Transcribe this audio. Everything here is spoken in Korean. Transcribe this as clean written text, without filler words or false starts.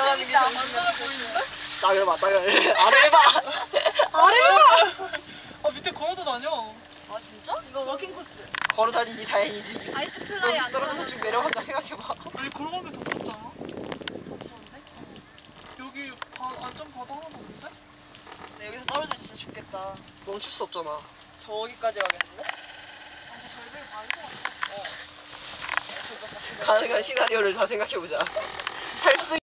올라가는 게 안전해 보이는데? 땅을 봐, 땅을. 아래를 봐. 아래를 봐. 아 밑에 걸어도 다녀. 아 진짜? 이거 워킹 코스. 걸어 다니니 다행이지. 아이스 플라이 여기서 안 떨어져서 쭉 내려가자 생각해봐. 아니 걸어가는 게 더 무섭지 않아? 더 무서운데? 여기 안전바도 하나도 없는데? 네, 여기서 떨어지면 진짜 죽겠다. 멈출 수 없잖아. 저기까지 가겠는데? 가능한 시나리오를 다 생각해보자. 살 수